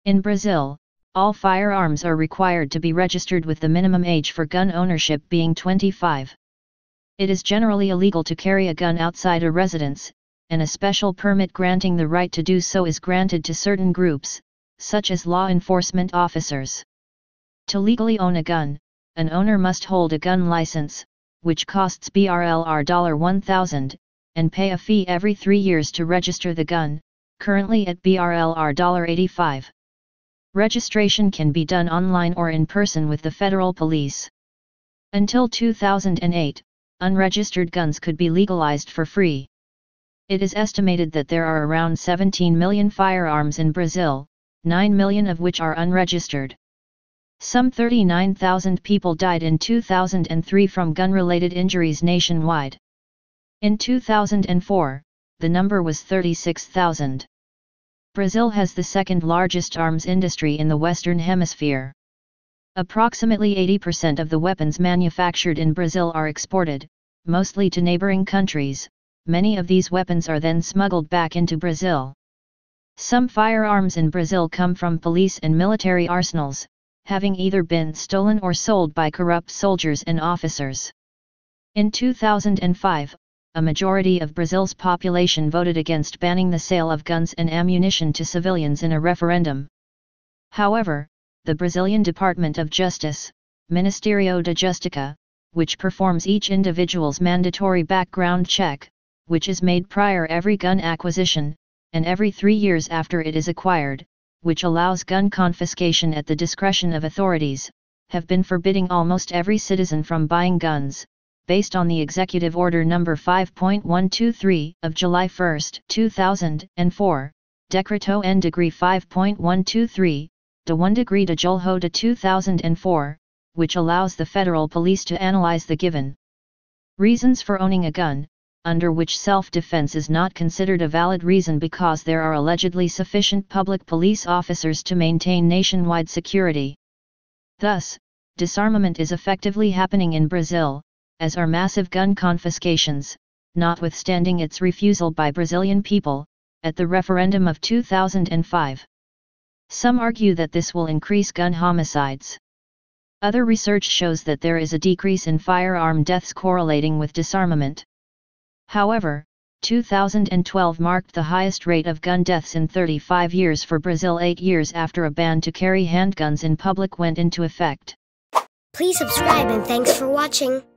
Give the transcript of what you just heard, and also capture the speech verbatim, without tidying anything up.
In Brazil, all firearms are required to be registered with the minimum age for gun ownership being twenty-five. It is generally illegal to carry a gun outside a residence, and a special permit granting the right to do so is granted to certain groups, such as law enforcement officers. To legally own a gun, an owner must hold a gun license, which costs B R L one thousand, and pay a fee every three years to register the gun, currently at B R L eighty-five. Registration can be done online or in person with the federal police. Until two thousand eight, unregistered guns could be legalized for free. It is estimated that there are around seventeen million firearms in Brazil, nine million of which are unregistered. Some thirty-nine thousand people died in two thousand three from gun-related injuries nationwide. In two thousand four, the number was thirty-six thousand. Brazil has the second largest arms industry in the Western Hemisphere. Approximately eighty percent of the weapons manufactured in Brazil are exported, mostly to neighboring countries. Many of these weapons are then smuggled back into Brazil. Some firearms in Brazil come from police and military arsenals, having either been stolen or sold by corrupt soldiers and officers. In two thousand five, a majority of Brazil's population voted against banning the sale of guns and ammunition to civilians in a referendum. However, the Brazilian Department of Justice, Ministério da Justiça, which performs each individual's mandatory background check, which is made prior every gun acquisition, and every three years after it is acquired, which allows gun confiscation at the discretion of authorities, have been forbidding almost every citizen from buying guns, based on the Executive Order number five point one two three of July first, two thousand four, Decreto N Degree five point one two three, de one Degree de Julho de two thousand four, which allows the federal police to analyze the given reasons for owning a gun, under which self-defense is not considered a valid reason because there are allegedly sufficient public police officers to maintain nationwide security. Thus, disarmament is effectively happening in Brazil, as are massive gun confiscations, notwithstanding its refusal by Brazilian people, at the referendum of two thousand five. Some argue that this will increase gun homicides. Other research shows that there is a decrease in firearm deaths correlating with disarmament. However, two thousand twelve marked the highest rate of gun deaths in thirty-five years for Brazil, eight years after a ban to carry handguns in public went into effect. Please subscribe and thanks for watching.